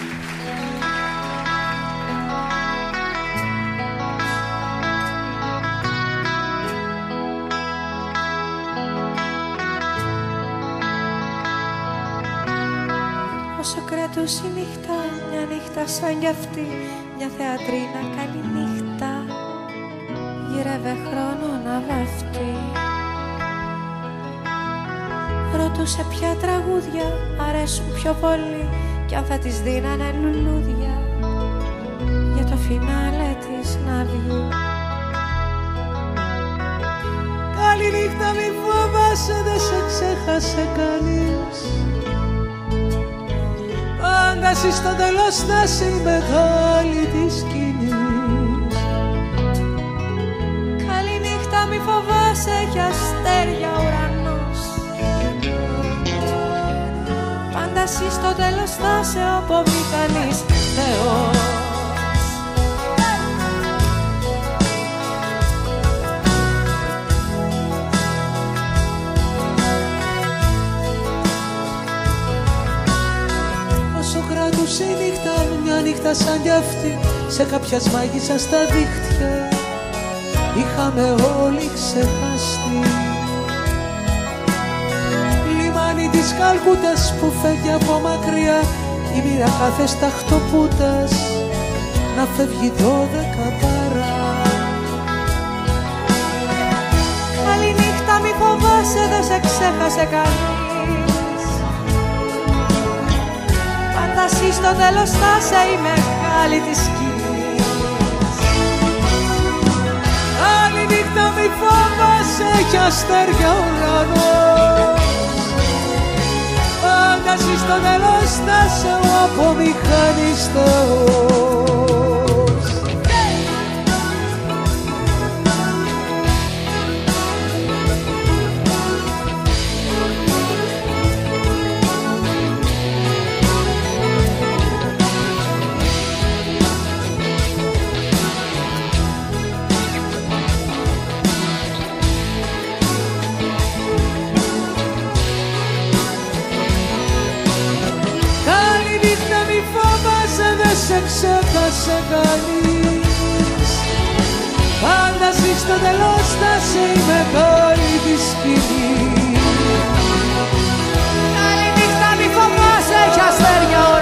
Όσο κρατούσε η νύχτα, μια νύχτα σαν κι αυτή, μια θεατρίνα καλή νύχτα, γύρευε χρόνο να βαφτεί. Ρωτούσε ποια τραγούδια αρέσουν πιο πολύ κι αν θα της δίνανε λουλούδια για το φινάλε της να βγει. Καλή νύχτα, μη φοβάσαι, δεν σε ξέχασε κανείς. Πάντα εσύ στο τέλος θα είσαι η μεγάλη της σκηνής. Καλή νύχτα, μη φοβάσαι, κι αστέρια ουρανός. Πάντα εσύ στο τέλος θα είσαι ο απομηχανής Θεός. Κρατούσε η νύχτα, μια νύχτα σαν κι αυτή, σε κάποιας μάγισσας στα δίχτυα είχαμε όλοι ξεχαστεί. Λιμάνι της Καλκούτας που φεύγει από μακριά, η μοίρα κάθε σταχτοπούτας να φεύγει 12 παρά. Καλή νύχτα, μη φοβάσαι, δεν σε ξέχασε κανείς. Πάντα εσύ στο τέλος θα είσαι η μεγάλη της σκηνής. Καλή νύχτα, μη φοβάσαι, κι αστέρια ουρανός. Πάντα εσύ στο τέλος θα είσαι ο απομηχανής Θεός. Δεν σε ξέχασε κανείς. Πάντα εσύ στο τέλος θα είσαι η μεγάλη της σκηνής. Καλή νύχτα, μη φοβάσαι, κι αστέρια